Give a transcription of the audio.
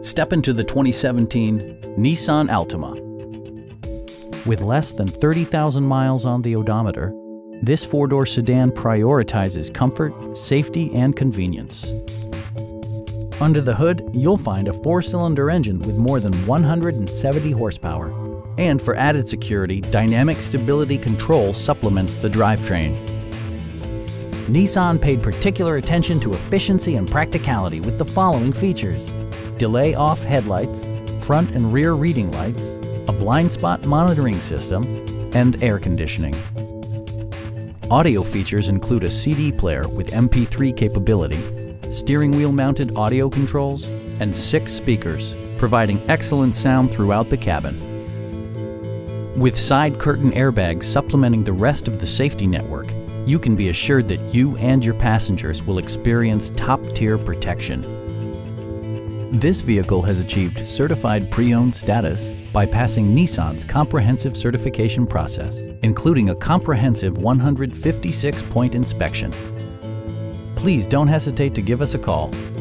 Step into the 2017 Nissan Altima. With less than 30,000 miles on the odometer, this four-door sedan prioritizes comfort, safety, and convenience. Under the hood, you'll find a four-cylinder engine with more than 170 horsepower. And for added security, dynamic stability control supplements the drivetrain. Nissan paid particular attention to efficiency and practicality with the following features: delay-off headlights, front and rear reading lights, a blind spot monitoring system, and air conditioning. Audio features include a CD player with MP3 capability, steering wheel mounted audio controls, and 6 speakers, providing excellent sound throughout the cabin. With side curtain airbags supplementing the rest of the safety network, you can be assured that you and your passengers will experience top-tier protection. This vehicle has achieved certified pre-owned status by passing Nissan's comprehensive certification process, including a comprehensive 156-point inspection. Please don't hesitate to give us a call.